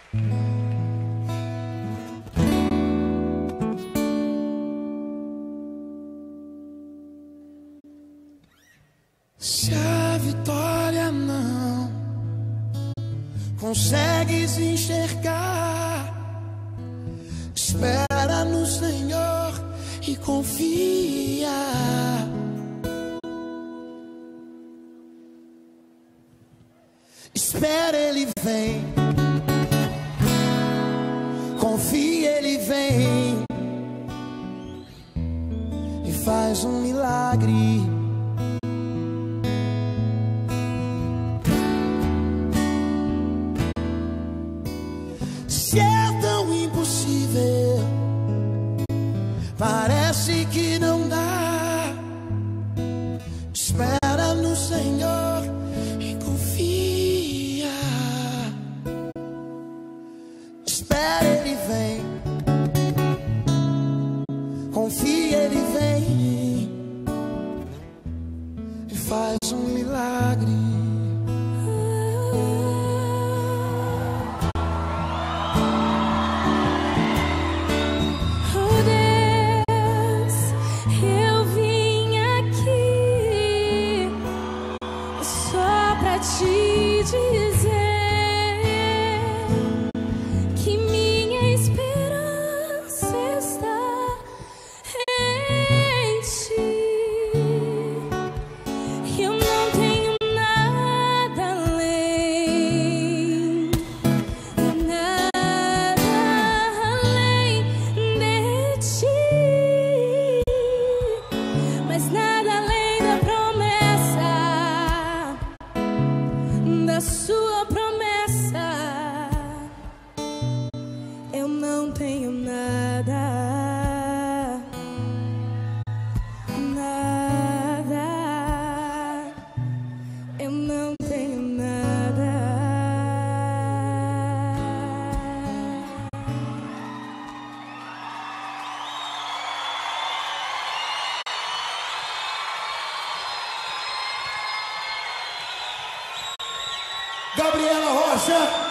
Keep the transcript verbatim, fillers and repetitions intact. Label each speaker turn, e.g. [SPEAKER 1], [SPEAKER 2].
[SPEAKER 1] Se a vitória não consegues enxergar, espera no Senhor e confia. Espera, Ele vem. Confia, Ele vem e faz um milagre. Se é tão impossível, parece que não dá, espera no Senhor e confia. Espera, Ele vem. Confia, Ele vem e faz um milagre.
[SPEAKER 2] Te dizer que minha esperança está em ti. Eu não tenho nada além, nada além de ti, mas nada além da promessa, da sua promessa. Eu não tenho nada, nada. Eu não tenho nada.
[SPEAKER 1] Gabriela Rocha.